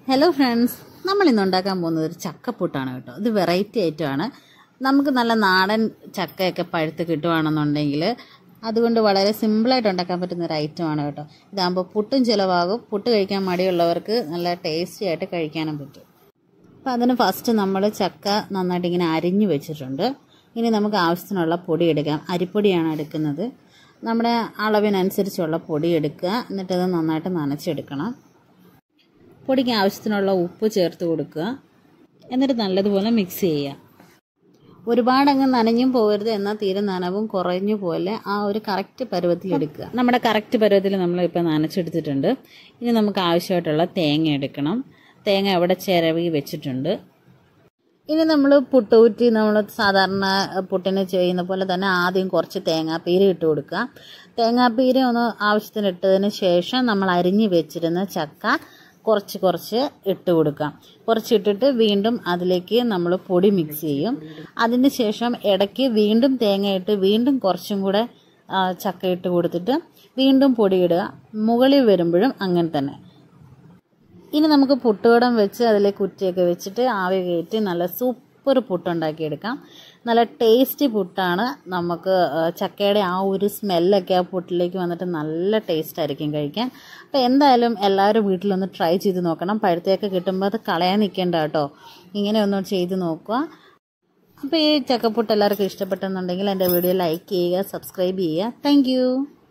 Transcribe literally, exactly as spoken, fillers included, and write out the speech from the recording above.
Hello friends, നമ്മൾ ഇന്ന് ഉണ്ടാക്കാൻ പോകുന്നത് ഒരു ചക്കപ്പുട്ടാണ് കേട്ടോ. ഇത് വെറൈറ്റി ഐറ്റമാണ്. നമുക്ക് നല്ല നാടൻ ചക്കയൊക്കെ പഴുത്ത് കിട്ടുവാണെന്നുണ്ടെങ്കിൽ അതുകൊണ്ട് വളരെ സിമ്പിളായിട്ട് ഉണ്ടാക്കാൻ പറ്റുന്ന ഒരു ഐറ്റമാണ് കേട്ടോ. ഇതാകുമ്പോൾ പുട്ടും ചിലവാകും, പുട്ട് കഴിക്കാൻ മടിയുള്ളവർക്ക് നല്ല ടേസ്റ്റി ആയിട്ട് കഴിക്കാനും പറ്റും. അപ്പോൾ അതിന് ഫസ്റ്റ് നമ്മൾ ചക്ക നന്നായിട്ട് ഇങ്ങനെ അരിഞ്ഞു വെച്ചിട്ടുണ്ട്. ഇനി നമുക്ക് ആവശ്യത്തിനുള്ള പൊടി എടുക്കാം. അരിപ്പൊടിയാണ് എടുക്കുന്നത്. നമ്മുടെ അളവിനനുസരിച്ചുള്ള പൊടി എടുക്കുക. എന്നിട്ടത് നന്നായിട്ട് നനച്ചെടുക്കണം. പൊടിക്ക് ആവശ്യത്തിനുള്ള ഉപ്പ് ചേർത്ത് കൊടുക്കുക. എന്നിട്ട് നല്ലതുപോലെ മിക്സ് ചെയ്യുക. ഒരുപാടങ്ങ് നനഞ്ഞും പോകരുത്, എന്നാൽ തീരെ നനവും കുറഞ്ഞു പോലെ ആ ഒരു കറക്റ്റ് പരുവത്തിൽ എടുക്കുക. നമ്മുടെ കറക്റ്റ് പരുവത്തിൽ നമ്മളിപ്പോൾ നനച്ചെടുത്തിട്ടുണ്ട്. ഇനി നമുക്ക് ആവശ്യമായിട്ടുള്ള തേങ്ങ എടുക്കണം. തേങ്ങ അവിടെ ചിരവി വെച്ചിട്ടുണ്ട്. ഇനി നമ്മൾ പുട്ടൂറ്റി നമ്മൾ സാധാരണ പുട്ടിന് ചെയ്യുന്ന പോലെ തന്നെ ആദ്യം കുറച്ച് തേങ്ങാപ്പീര ഇട്ട് കൊടുക്കുക. തേങ്ങാപ്പീര ഒന്ന് ആവശ്യത്തിന് ഇട്ടതിന് ശേഷം നമ്മൾ അരിഞ്ഞ് വെച്ചിരുന്ന ചക്ക കുറച്ച് കുറച്ച് ഇട്ട് കൊടുക്കാം. കുറച്ചിട്ടിട്ട് വീണ്ടും അതിലേക്ക് നമ്മൾ പൊടി മിക്സ് ചെയ്യും. അതിന് ശേഷം ഇടയ്ക്ക് വീണ്ടും തേങ്ങ ഇട്ട് വീണ്ടും കുറച്ചും കൂടെ ചക്ക ഇട്ട് കൊടുത്തിട്ട് വീണ്ടും പൊടി ഇടുക. മുകളിൽ വരുമ്പോഴും അങ്ങനെ തന്നെ. ഇനി നമുക്ക് പുട്ടുകുടം വെച്ച് അതിലേക്ക് കുറ്റിയൊക്കെ വെച്ചിട്ട് ആവി കയറ്റി നല്ല സൂപ്പർ പുട്ടുണ്ടാക്കിയെടുക്കാം. നല്ല ടേസ്റ്റി പുട്ടാണ്. നമുക്ക് ചക്കയുടെ ആ ഒരു സ്മെല്ലൊക്കെ ആ പുട്ടിലേക്ക് വന്നിട്ട് നല്ല ടേസ്റ്റ് ആയിരിക്കും കഴിക്കാൻ. അപ്പോൾ എന്തായാലും എല്ലാവരും വീട്ടിലൊന്ന് ട്രൈ ചെയ്ത് നോക്കണം. പഴുത്തേക്ക് കിട്ടുമ്പോൾ അത് കളയാൻ നിൽക്കേണ്ട കേട്ടോ. ഇങ്ങനെ ഒന്ന് ചെയ്ത് നോക്കുക. അപ്പോൾ ഈ ചക്കപ്പുട്ട് എല്ലാവർക്കും ഇഷ്ടപ്പെട്ടെന്നുണ്ടെങ്കിൽ എൻ്റെ വീഡിയോ ലൈക്ക് ചെയ്യുക, സബ്സ്ക്രൈബ് ചെയ്യുക. താങ്ക്